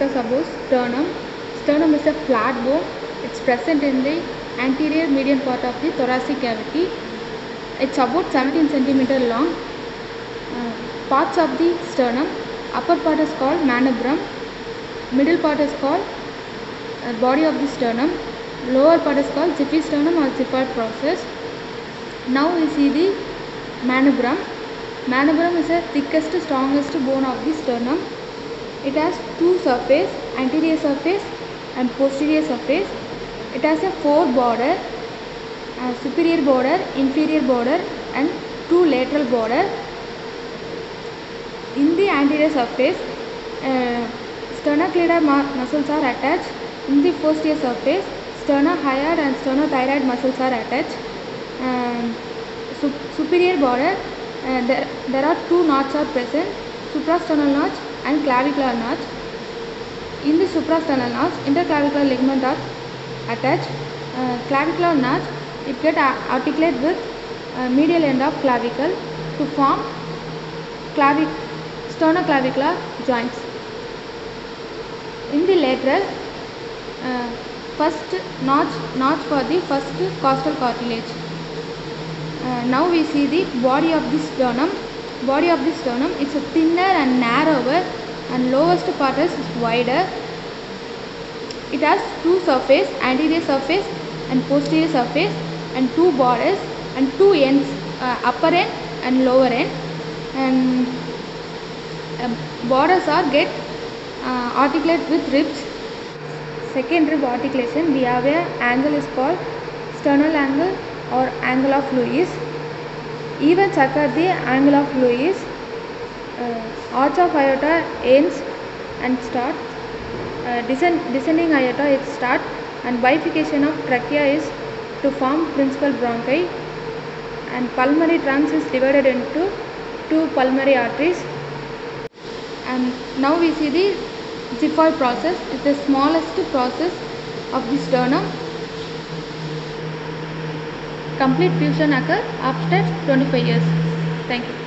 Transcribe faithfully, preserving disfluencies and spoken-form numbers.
discuss about sternum. Sternum is a flat bone. It's present in the anterior median part of the thoracic cavity. It's about seventeen centimeter long. Uh, parts of the sternum: upper part is called manubrium, middle part is called uh, body of the sternum, lower part is called xiphisternum or xiphoid process. Now we see the manubrium. Manubrium is the thickest, strongest bone of the sternum. It has two surface, anterior surface and posterior surface. It has a four border, uh, superior border, inferior border and two lateral border. In the anterior surface, uh, sternocleidomastoid muscles are attached. In the posterior surface, sternohyoid and sternothyroid muscles are attached. Um, sup superior border, uh, there, there are two knots are present, suprasternal notch and clavicular notch. In the suprasternal notch, interclavicular ligament are attached. Uh, clavicular notch, it get articulate with uh, medial end of clavicle to form clavic sternoclavicular joints. In the lateral, uh, first notch notch for the first costal cartilage. Uh, now we see the body of the sternum. Body of the sternum, it's a thinner and narrower, and lowest part is wider. It has two surface, anterior surface and posterior surface, and two borders and two ends, uh, upper end and lower end. And uh, borders are get uh, articulate with ribs. Second rib articulation, we have a angle is called sternal angle or angle of Lewis. Events occur the angle of Lewis. Uh, arch of aorta ends and start. Uh, descend, descending aorta it start, and bifurcation of trachea is to form principal bronchi, and pulmonary trunks is divided into two pulmonary arteries. And now we see the xiphoid process. It's the smallest process of the sternum. Complete fusion occurs after twenty-five years. Thank you.